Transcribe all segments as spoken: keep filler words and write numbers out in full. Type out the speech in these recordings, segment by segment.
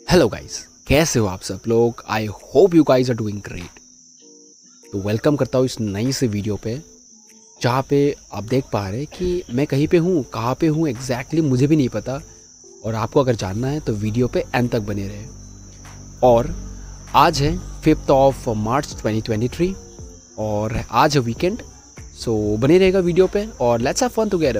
Hello guys, कैसे हो आप सब लोग। I hope you guys are doing great. तो वेलकम करता हूँ इस नई से वीडियो पे, जहाँ पे आप देख पा रहे हैं कि मैं कहीं पे हूँ, कहाँ पे हूँ एग्जैक्टली मुझे भी नहीं पता। और आपको अगर जानना है तो वीडियो पे एंड तक बने रहे। और आज है fifth of March twenty twenty three और आज है वीकेंड, सो बने रहेगा वीडियो पे और let's have fun together.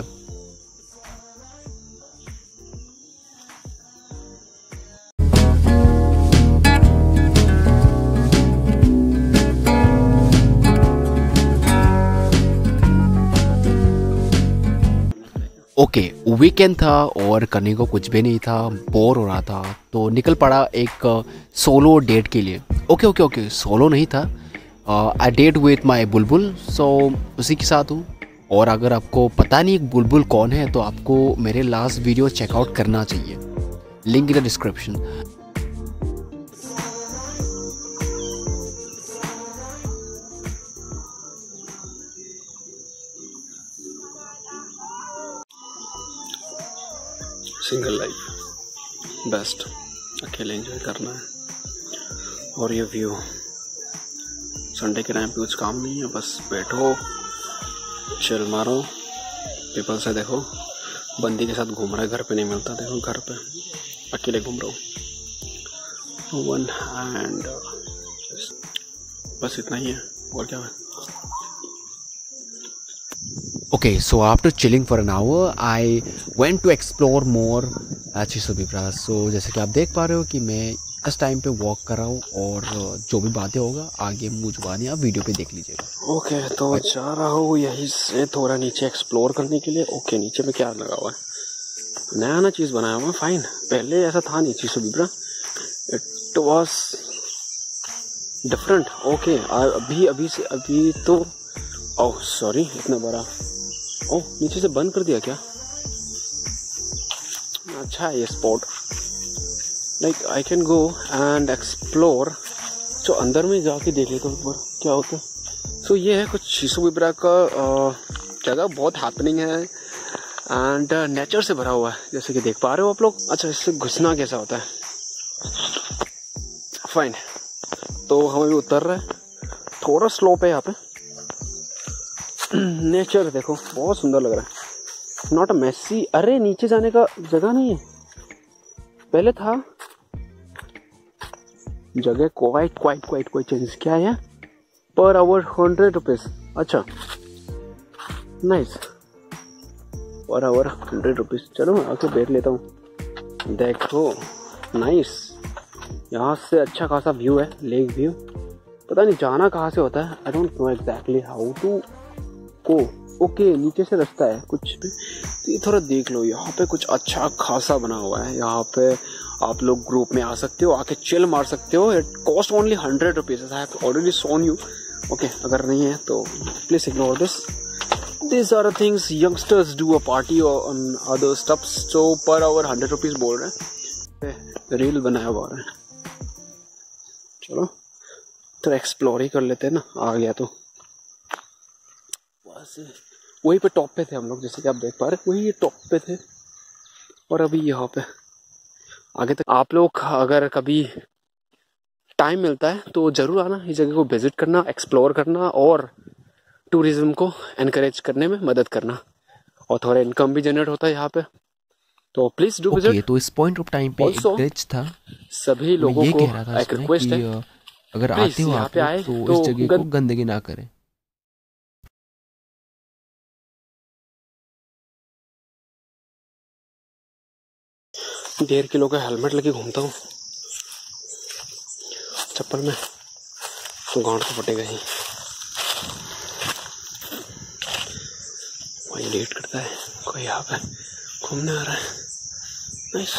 Okay okay, weekend था और करने को कुछ भी नहीं था, बोर हो रहा था तो निकल पड़ा एक सोलो डेट के लिए। ओके ओके ओके सोलो नहीं था, आई डेट विथ माय बुलबुल, सो उसी के साथ हूँ। और अगर आपको पता नहीं बुलबुल कौन है तो आपको मेरे लास्ट वीडियो चेकआउट करना चाहिए, link in the description. Single life best, अकेले एंजॉय करना है। और ये व्यू, संडे के टाइम पे कुछ काम नहीं है, बस बैठो चिल मारो, पीपल से देखो। बंदी के साथ घूम रहा है, घर पे नहीं मिलता, देखो घर पे अकेले घूम रहा हूँ, वन हैंड। बस इतना ही है, और क्या है। Okay, so after chilling for an hour, I went to explore more Chiso Bibra. So जैसे कि आप देख पा रहे हो कि मैं इस टाइम पे वॉक कर रहा हूँ और जो भी बातें होगा आगे मुँह जुबानी आप वीडियो पे देख लीजिएगा। ओके okay, तो जा रहा हूँ यहीं से थोड़ा नीचे एक्सप्लोर करने के लिए। ओके okay, नीचे में क्या लगा हुआ है, नया नया चीज़ बनाया हुआ है, फाइन। पहले ऐसा था नहीं चिसो बिब्रा, इट वॉज डिफरेंट। ओके अभी अभी से अभी तो ओह सॉरी इतना बड़ा, ओह नीचे से बंद कर दिया क्या। अच्छा है ये spot, like I can go and explore. तो अंदर में जाके देख लेता हूँ क्या होता है। सो so, ये है कुछ चिसो बिब्रा का जगह, बहुत हैपनिंग है एंड नेचर से भरा हुआ है, जैसे कि देख पा रहे हो आप लोग। अच्छा इससे घुसना कैसा होता है, फाइन। तो हमें भी उतर रहा है, थोड़ा स्लोप है यहाँ पे। नेचर देखो बहुत सुंदर लग रहा है, नॉट अ मेसी। अरे नीचे जाने का जगह नहीं है, पहले था जगह। क्वाइट क्वाइट क्वाइट कोई चेंज क्या है, पर आवर हंड्रेड रुपीज। अच्छा nice, per hour hundred rupees. चलो आके बैठ लेता हूँ। देखो नाइस, यहाँ से अच्छा खासा व्यू है, लेक व्यू। पता नहीं जाना कहाँ से होता है, I don't know exactly how to को। ओके नीचे से रास्ता है कुछ भी, तो ये थोड़ा देख लो। यहाँ पे कुछ अच्छा खासा बना हुआ है, यहाँ पे आप लोग ग्रुप में आ सकते हो, आके चिल मार सकते हो। It cost only hundred rupees, I have already shown you. Okay अगर नहीं है तो please ignore this. This are things youngsters do a party on other stuffs. So per hour hundred rupees बोल रहे हैं, रील बनाया हुआ है। चलो तो एक्सप्लोर ही कर लेते हैं ना, आ गया तो। वहीं पे टॉप पे थे हम लोग, जैसे कि आप देख पा रहे हैं, वही ये टॉप पे थे। और अभी यहाँ पे आगे तक आप लोग अगर कभी टाइम मिलता है तो जरूर आना, इस जगह को विजिट करना, एक्सप्लोर करना और टूरिज्म को एनकरेज करने में मदद करना। और थोड़ा इनकम भी जनरेट होता है यहाँ पे, तो प्लीज डू विजिट। तो इस पॉइंट ऑफ टाइम पे एक ग्लिच था, सभी लोगों को एक रिक्वेस्ट है, अगर आते हो आप लोग तो, तो इस जगह को गंदगी ना करें। डेढ़ किलो का हेलमेट लेके घूमता हूँ, चप्पल में गांठ तो फटेगा ही। कोई डेट करता है, कोई यहाँ पे घूमने आ रहा है। नाइस,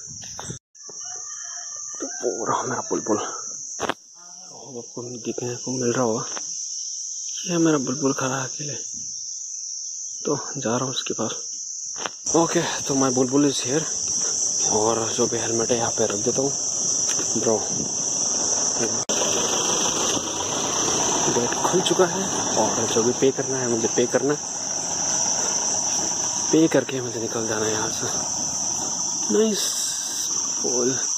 तो पूरा मेरा बुलबुल आपको दिखने को मिल रहा होगा। ये मेरा बुलबुल खड़ा है अकेले, तो जा रहा हूँ उसके पास। ओके तो माय बुलबुल इज हियर, और जो भी हेलमेट है यहाँ पे रख देता हूँ। ब्रो गेट खुल चुका है और जो भी पे करना है मुझे पे करना, पे करके मुझे निकल जाना है यहाँ से। Nice full